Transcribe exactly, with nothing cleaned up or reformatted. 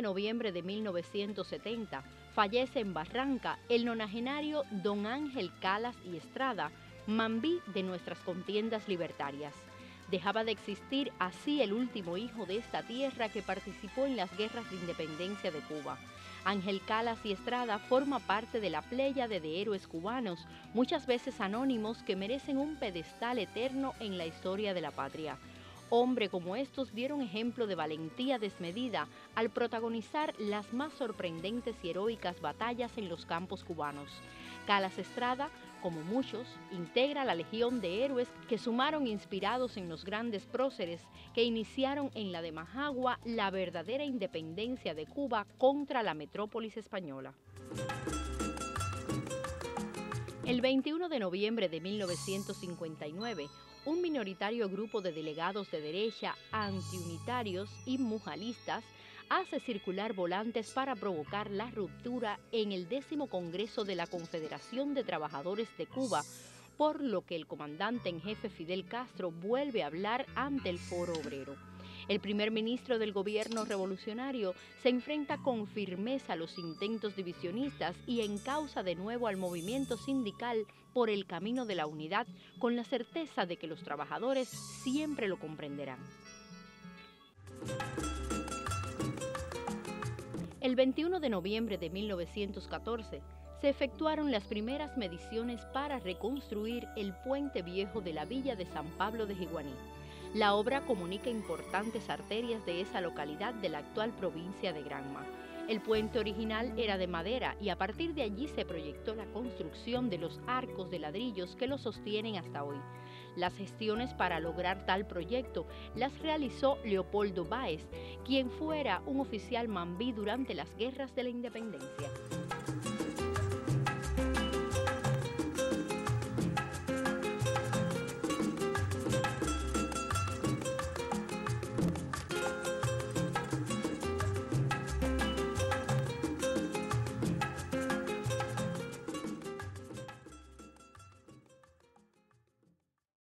noviembre de mil novecientos setenta, fallece en Barranca el nonagenario don Ángel Calas y Estrada, mambí de nuestras contiendas libertarias. Dejaba de existir así el último hijo de esta tierra que participó en las guerras de independencia de Cuba. Ángel Calas y Estrada forma parte de la pléyade de héroes cubanos, muchas veces anónimos, que merecen un pedestal eterno en la historia de la patria. Hombres como estos dieron ejemplo de valentía desmedida al protagonizar las más sorprendentes y heroicas batallas en los campos cubanos. Calas Estrada, como muchos, integra la legión de héroes que sumaron inspirados en los grandes próceres que iniciaron en la de Majagua la verdadera independencia de Cuba contra la metrópolis española. El veintiuno de noviembre de mil novecientos cincuenta y nueve, un minoritario grupo de delegados de derecha, antiunitarios y mujalistas hace circular volantes para provocar la ruptura en el décimo Congreso de la Confederación de Trabajadores de Cuba, por lo que el comandante en jefe Fidel Castro vuelve a hablar ante el Foro Obrero. El primer ministro del gobierno revolucionario se enfrenta con firmeza a los intentos divisionistas y encausa de nuevo al movimiento sindical por el camino de la unidad, con la certeza de que los trabajadores siempre lo comprenderán. El veintiuno de noviembre de mil novecientos catorce se efectuaron las primeras mediciones para reconstruir el puente viejo de la villa de San Pablo de Jiguaní. La obra comunica importantes arterias de esa localidad de la actual provincia de Granma. El puente original era de madera y a partir de allí se proyectó la construcción de los arcos de ladrillos que lo sostienen hasta hoy. Las gestiones para lograr tal proyecto las realizó Leopoldo Báez, quien fuera un oficial mambí durante las guerras de la independencia.